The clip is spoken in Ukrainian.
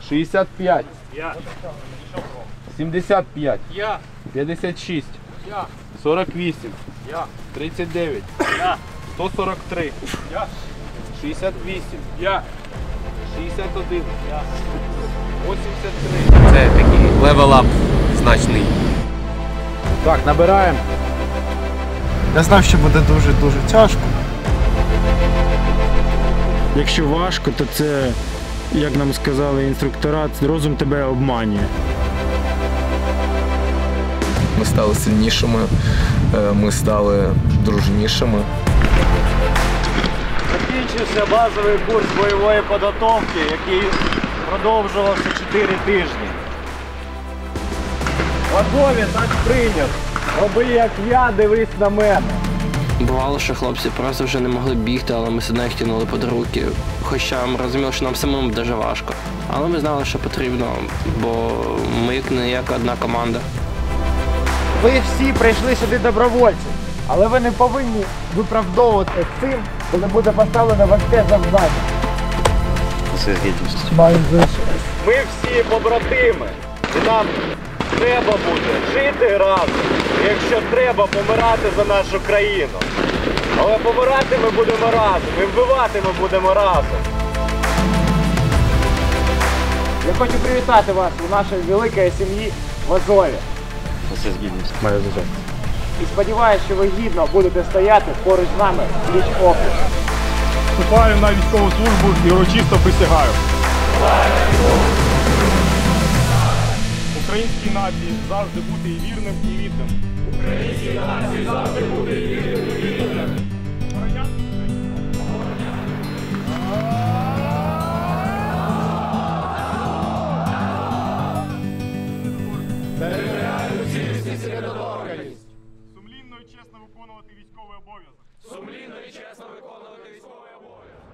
65. Я. 75. Я. 56. Я. 48. Я. 39. Я. 143. Я. 68. Я. 61. Я. 83. Це такий левел-ап значний. Так, набираємо. Я знав, що буде дуже-дуже тяжко. Якщо важко, то це, як нам сказали інструктора, розум тебе обманює. Ми стали сильнішими, ми стали дружнішими. Закінчився базовий курс бойової підготовки, який продовжувався 4 тижні. Готові, так прийнято. Роби як я, дивись на мене. Бувало, що хлопці просто вже не могли бігти, але ми все одно їх тягнули під руки. Хоча ми розуміли, що нам самим дуже важко. Але ми знали, що потрібно, бо ми як не як одна команда. Ви всі прийшли сюди добровольці, але ви не повинні виправдовувати цим, коли буде поставлено важке завдання. Це гідність. Ми всі побратими, і нам треба буде жити разом, і якщо треба, помирати за нашу країну. Але помирати ми будемо разом, і вбивати ми будемо разом. Я хочу привітати вас у нашій великій сім'ї в Азові. Це гідність. І сподіваюся, що ви гідно будете стояти поруч з нами пліч-опліч. Вступаю на військову службу і урочисто присягаю. Українській нації завжди бути і вірним, і відданим. Українській нації завжди бути і вірним, і відданим. Сумлінно і чесно виконувати військовий обов'язок. Сумлінно і чесно виконувати військовий обов'язок.